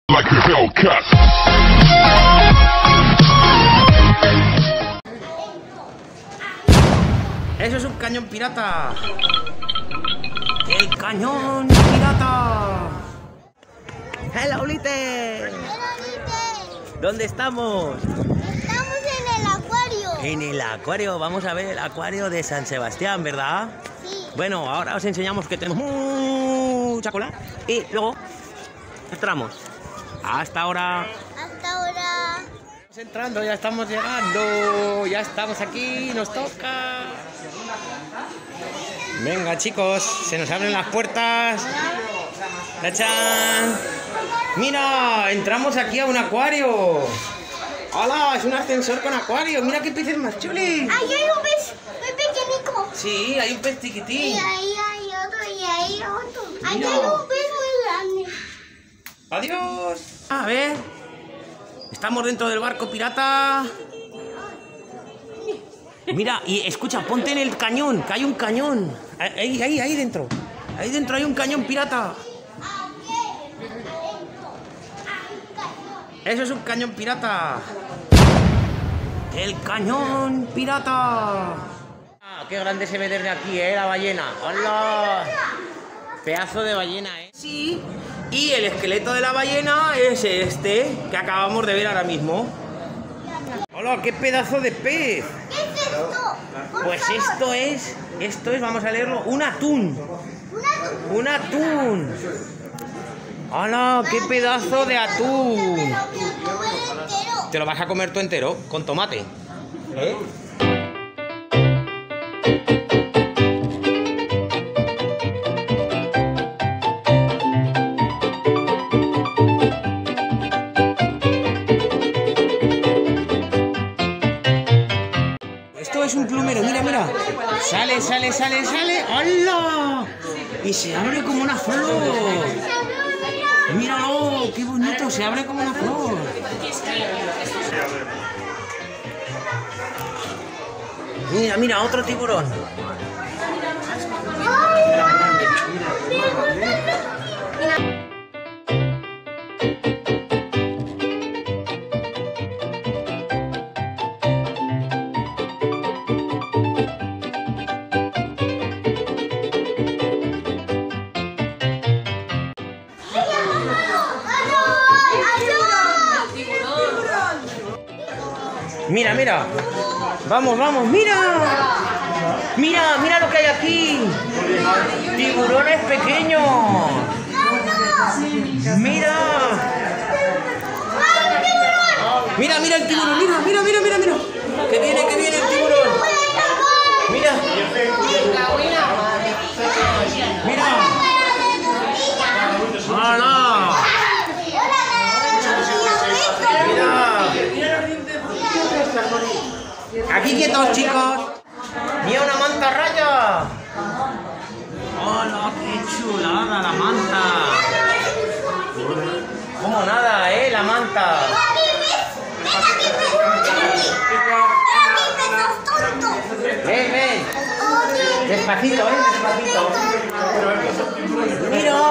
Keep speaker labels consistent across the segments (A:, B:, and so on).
A: Like a Hellcat.
B: Eso es un cañón pirata. ¡El cañón pirata! ¡Hello, Lite! ¿Dónde estamos?
C: Estamos en el acuario.
B: En el acuario. Vamos a ver el acuario de San Sebastián, ¿verdad?
C: Sí.
B: Bueno, ahora os enseñamos que tenemos mucha cola. Y luego entramos. Hasta ahora.
C: Hasta ahora.
B: Estamos entrando, ya estamos llegando. Ya estamos aquí, nos toca. Venga, chicos, se nos abren las puertas. ¡Tachán! ¡Mira! Entramos aquí a un acuario. ¡Hala! Es un ascensor con acuario. Mira qué peces más chulis.
C: Ahí hay un pez muy pequeñico.
B: Sí, hay un pez
C: Y
B: chiquitín.
C: ahí hay otro, y ahí otro. Ahí
B: Mira.
C: hay un pez muy grande.
B: ¡Adiós! A ver. Estamos dentro del barco pirata. Mira, y escucha, ponte en el cañón, que hay un cañón. Ahí dentro. Ahí dentro hay un cañón pirata. Eso es un cañón pirata. El cañón pirata. Ah, qué grande se ve desde aquí, la ballena. ¡Hola! Pedazo de ballena, Sí. Y el esqueleto de la ballena es este, que acabamos de ver ahora mismo. ¡Hola! ¡Qué pedazo de pez!
C: ¿Qué es esto? Por
B: Pues
C: favor.
B: esto es, vamos a leerlo, un atún. Un atún. ¡Hola! ¡Qué pedazo de atún!
C: Me lo como entero.
B: Te lo vas a comer tú entero, con tomate. Esto es un plumero, mira, mira. Sale. ¡Hola! Y se abre como una flor. Míralo, qué bonito, se abre como una flor. Mira, otro tiburón. Mira. Vamos, mira. Mira lo que hay aquí. Tiburones pequeños. Mira el tiburón, mira. Que viene el tiburón. Mira. ¡Hala! Aquí quietos, chicos. Mira una manta raya. ¡Hola, qué chulada la manta! Como nada, la manta. Ven. Despacito, despacito. Mira.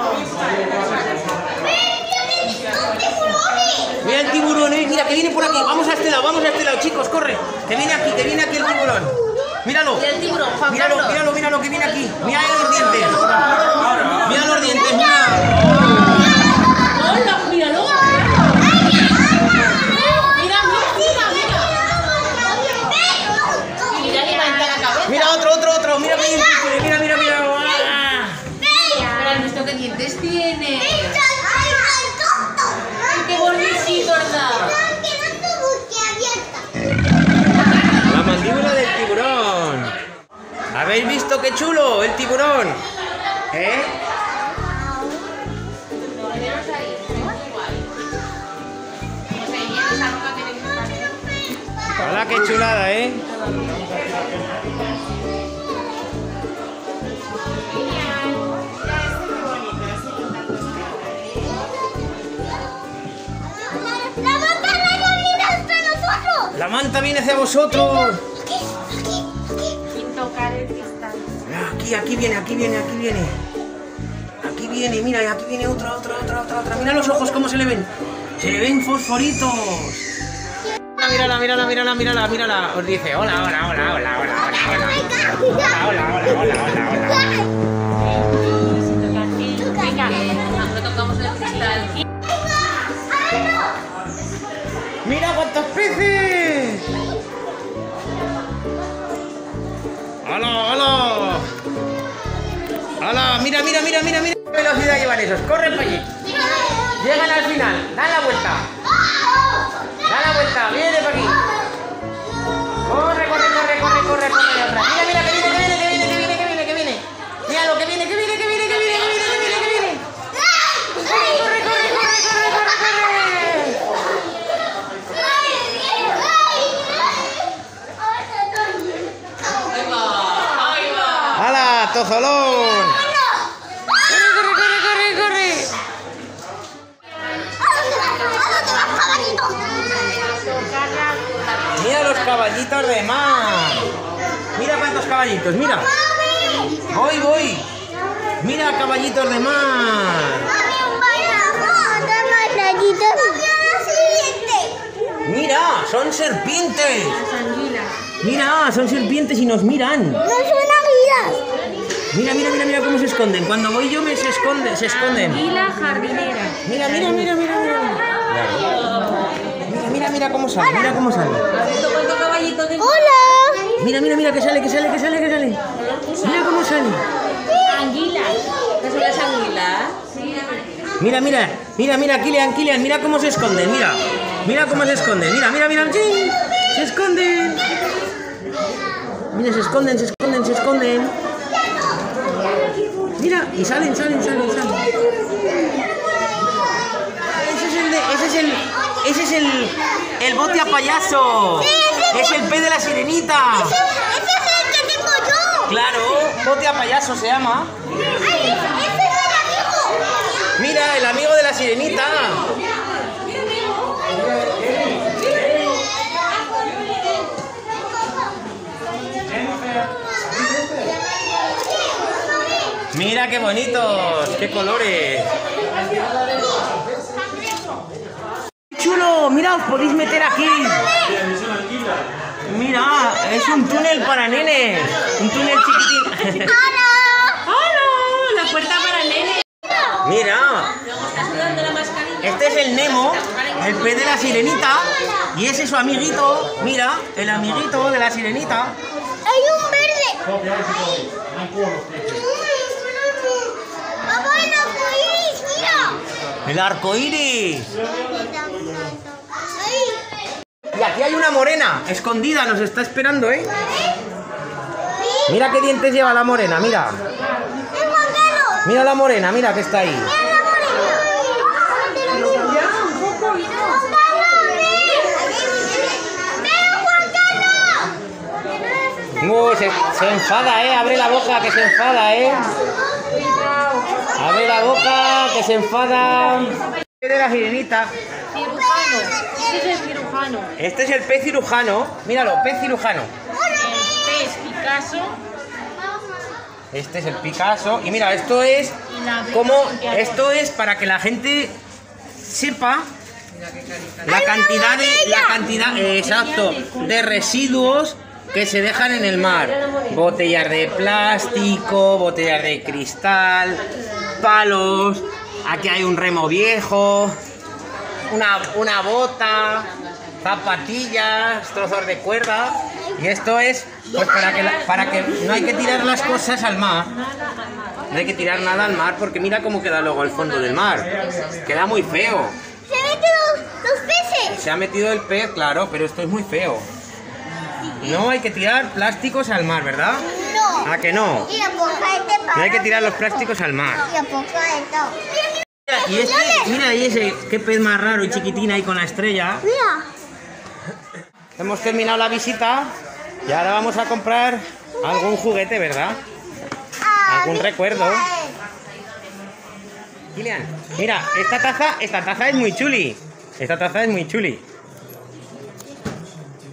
B: Mira el tiburón, mira que viene por aquí. Vamos a este lado, chicos, corre. Que viene aquí el tiburón. Míralo.
D: Y el tiburón, Juan Carlos.
B: Míralo que viene aquí. Mira los dientes. Mira.
D: ¡Hola, míralo! Mira que levanta la cabeza.
B: Mira otro. Mira.
D: Pero has visto qué dientes tiene. ¡Qué bonito, ¿verdad?
B: La mandíbula del tiburón. ¿Habéis visto qué chulo el tiburón? Hola, qué chulada, La manta viene hacia vosotros.
D: Sin tocar el cristal.
B: Aquí viene. tiene, mira, y aquí viene otra. Mira los ojos, cómo se le ven. Se le ven fosforitos. Mírala. Os dice, hola.
D: Venga, lo tocamos el cristal.
B: ¡Mira cuántos peces! ¡Hala! ¡Mira! ¡Qué velocidad llevan esos! ¡Corren para allí! Llegan al final, dan la vuelta. Viene para aquí. Corre atrás. Mira, que viene. Mira lo que viene. Corre. ¡Hala, tozolón! ¡Corre! Mira los caballitos de mar. Mira cuántos caballitos, mira. Voy. Mira caballitos de mar. Mira, son serpientes. Mira, son serpientes y nos miran.
C: No son águilas.
B: Mira cómo se esconden. Cuando voy yo se esconden.
D: Águila jardinera.
B: Mira. Mira cómo sale.
D: ¿Cuánto caballito de...
C: Hola.
B: Mira que sale. Mira cómo sale.
D: Anguilas. ¿Qué son las anguilas?
B: Mira, Kilian, mira cómo se esconden, mira cómo se esconden, mira, ¡sí! Se esconden. Mira, se esconden. Mira, y salen. Ese es el bote a payaso. Es el pez de la sirenita.
C: Ese es el que tengo yo.
B: Claro, bote a payaso se llama.
C: Ay, ese es el amigo.
B: Mira, el amigo de la sirenita. Mira qué bonitos, qué colores. ¡Chulo! Mira, os podéis meter aquí. Mira, es un túnel para nenes. Un túnel chiquitín.
D: La puerta para nene.
B: Mira.
D: ¿Estás sudando la mascarilla?
B: Este es el Nemo, el pez de la sirenita. Y ese es su amiguito. Mira, el amiguito de la sirenita.
C: Hay un verde. Papá, el arcoíris, mira.
B: El arco iris. Y aquí hay una morena, escondida, nos está esperando, ¿eh? Mira qué dientes lleva la morena, mira. Mira la morena, mira que está ahí. Se enfada, abre la boca que se enfada, abre la boca que se enfada. De la sirenita.
D: Cirujano. Este es el cirujano.
B: Este es el pez cirujano, míralo, pez cirujano.
D: El pez Picasso.
B: Este es el Picasso y mira, esto es para que la gente sepa la cantidad exacto de residuos que se dejan en el mar. Botellas de plástico, botellas de cristal, palos, aquí hay un remo viejo, una bota, zapatillas, trozos de cuerda. Y esto es pues para que no hay que tirar las cosas al mar. No hay que tirar nada al mar porque mira cómo queda luego el fondo del mar. Queda muy feo.
C: Se meten los peces.
B: Se ha metido el pez, claro, pero esto es muy feo. No hay que tirar plásticos al mar, ¿verdad?
C: No.
B: ¿A que no? No hay que tirar los plásticos al mar. Y este, mira, y ese, qué pez más raro y chiquitín ahí con la estrella.
C: Mira.
B: Hemos terminado la visita y ahora vamos a comprar algún juguete, ¿verdad? Algún recuerdo. Kilian, mira, esta taza es muy chuli. Esta taza es muy chuli.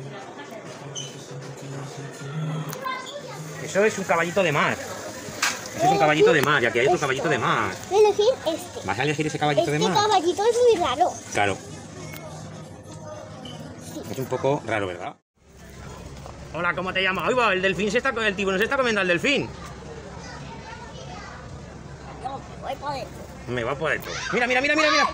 B: Eso es un caballito de mar. Ese es un caballito de mar, y aquí hay otro caballito de mar.
C: Voy a elegir este.
B: ¿Vas a elegir ese caballito de
C: Este
B: mar?
C: caballito es muy raro.
B: Claro. Es un poco raro, ¿verdad? Hola, ¿cómo te llamas? Ahí va, el tiburón se está comiendo al delfín.
C: No, voy por dentro.
B: Me va por dentro. Mira, mira, mira, mira, mira.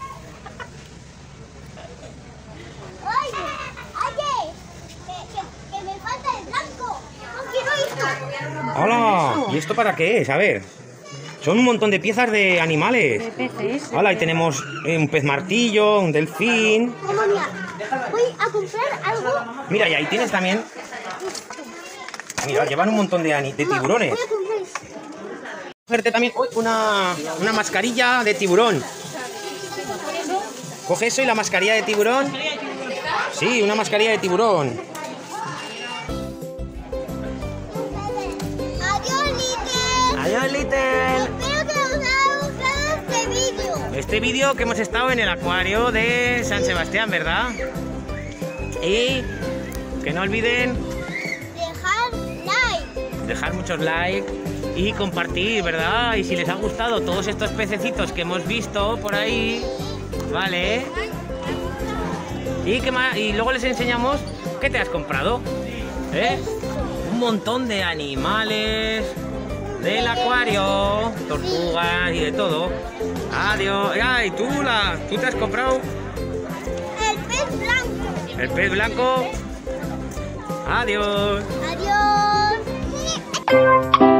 C: ¡Ay! ¡Oye! Que me falta el blanco. No quiero esto.
B: ¡Hola! ¿Y esto para qué es? A ver. Son un montón de piezas de animales.
D: peces.
B: Hola, ahí tenemos un pez martillo, un delfín.
C: Mamá, mira. Voy a comprar algo.
B: Mira, y ahí tienes también... Mira, llevan un montón de tiburones.
C: Voy a comprar esto.
B: Cogerte también una mascarilla de tiburón. Coge eso y la mascarilla de tiburón. Sí, una mascarilla de tiburón.
C: Adiós, Little.
B: Adiós, Little.
C: Espero que os haya gustado este vídeo.
B: Este vídeo que hemos estado en el acuario de San Sebastián, ¿verdad? Y que no olviden dejar muchos likes y compartir, ¿verdad? Y si les ha gustado todos estos pececitos que hemos visto por ahí, ¿vale? ¿Y qué más? Y luego les enseñamos qué te has comprado, ¿eh? Un montón de animales del acuario, tortugas y de todo. Adiós. Ah, y tú te has comprado
C: El pez blanco.
B: el pez blanco. Adiós.
C: Adiós.